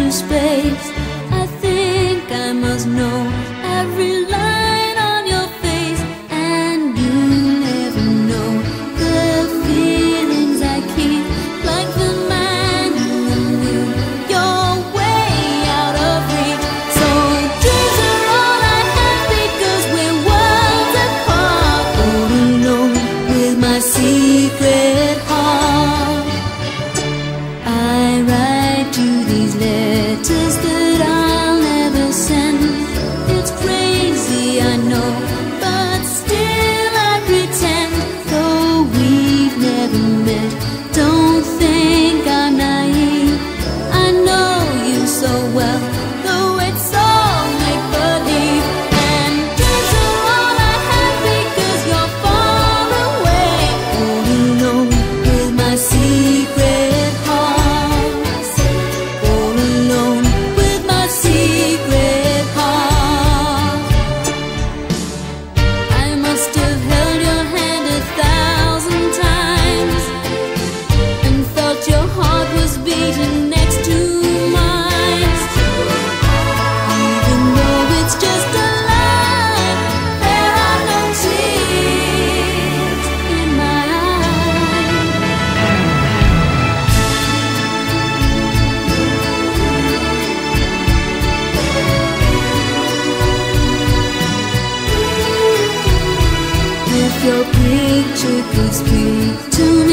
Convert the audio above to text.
to space. I think I must know every line on your face, and you never know the feelings I keep, like the man in the moon. You're way out of reach. So dreams are all I have because we're worlds apart. All alone with my secret heart, I write you these letters that I'll never send. It's crazy, I know, but still I pretend. Though we've never met, don't think I'm naive. I know you so well, though it's all make-believe. And dreams are all I have because you're far away. All alone with my secret heart, all alone with my secret heart. I must have held your hand 1,000 times and felt your heart was beating next to mine. Even though it's just a lie, there are no tears in my eyes. If your picture could speak to